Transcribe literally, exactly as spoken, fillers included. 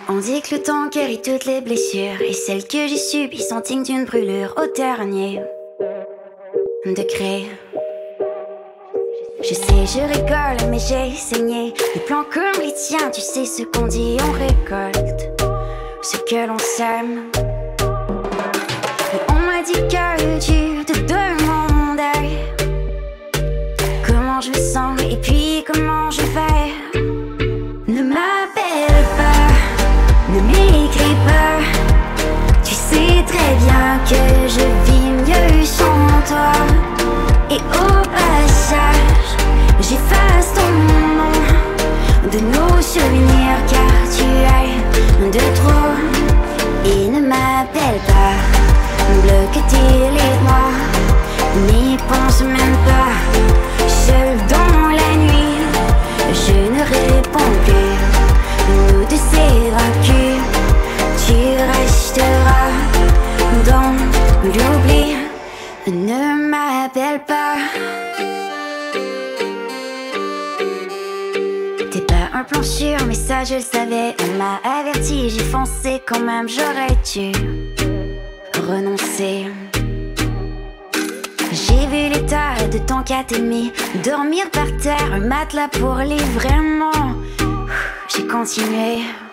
On dit que le temps guérit toutes les blessures, et celles que j'ai subies sont dignes d'une brûlure au dernier degré. Je sais, je rigole, mais j'ai saigné. Des plans comme les tiens, tu sais ce qu'on dit, on récolte ce que l'on sème. Et on m'a dit que tu te demandais comment je me sens et puis comment je vais. Ne m'appelle pas, ne m'écris pas. Tu sais très bien que je vis mieux sans toi. Et au passage, j'efface ton nom de nos souvenirs, car tu es de trop. Et ne m'appelle pas, bloque tes les moi, n'y pense même pas. Seul dans la nuit, je ne réponds plus. Nous deux c'est vaincu, tu resteras dans l'oubli. Ne m'appelle pas. T'es pas un plan sûr, mais ça je le savais. On m'a averti, j'ai foncé quand même. J'aurais dû renoncer. J'ai vu l'état de ton catémie, dormir par terre, un matelas pour les vraiment. J'ai continué.